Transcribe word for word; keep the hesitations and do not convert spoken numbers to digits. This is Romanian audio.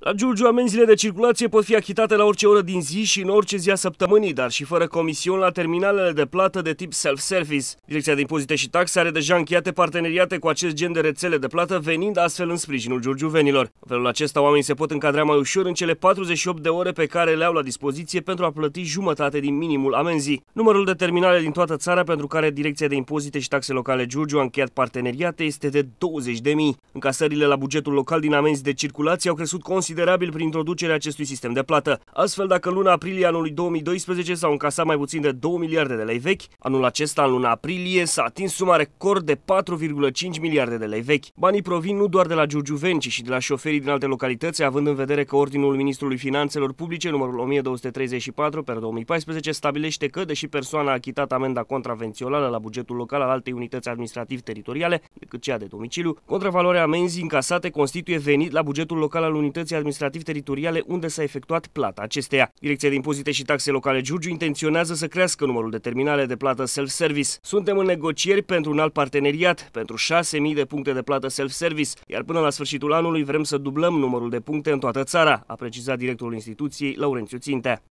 La Giurgiu, amenziile de circulație pot fi achitate la orice oră din zi și în orice zi a săptămânii, dar și fără comision la terminalele de plată de tip self-service. Direcția de Impozite și Taxe are deja încheiate parteneriate cu acest gen de rețele de plată, venind astfel în sprijinul giurgiuvenilor. În felul acesta, oamenii se pot încadra mai ușor în cele patruzeci și opt de ore pe care le au la dispoziție pentru a plăti jumătate din minimul amenzii. Numărul de terminale din toată țara pentru care Direcția de Impozite și Taxe Locale Giurgiu a încheiat parteneriate este de douăzeci de mii. Încasările la bugetul local din amenzi de circulație au crescut considerabil prin introducerea acestui sistem de plată. Astfel, dacă în luna aprilie anului două mii doisprezece s-au încasat mai puțin de două miliarde de lei vechi, anul acesta, în luna aprilie, s-a atins suma record de patru virgulă cinci miliarde de lei vechi. Banii provin nu doar de la giurgiuveni, ci și de la șoferii din alte localități, având în vedere că Ordinul Ministrului Finanțelor Publice, numărul o mie două sute treizeci și patru pe două mii paisprezece, stabilește că, deși persoana a achitat amenda contravențională la bugetul local al altei unități administrativ-teritoriale decât cea de domiciliu, contravaloarea amenzii încasate constituie venit la bugetul local al unității administrativ-teritoriale unde s-a efectuat plata acesteia. Direcția de Impozite și Taxe Locale Giurgiu intenționează să crească numărul de terminale de plată self-service. Suntem în negocieri pentru un alt parteneriat, pentru șase mii de puncte de plată self-service, iar până la sfârșitul anului vrem să dublăm numărul de puncte în toată țara, a precizat directorul instituției, Laurențiu Țintea.